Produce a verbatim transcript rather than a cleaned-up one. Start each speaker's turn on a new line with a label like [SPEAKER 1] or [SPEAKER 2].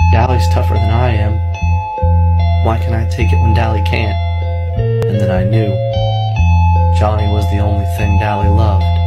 [SPEAKER 1] Dally's tougher than I am. Why can I take it when Dally can't? And then I knew Johnny was the only thing Dally loved.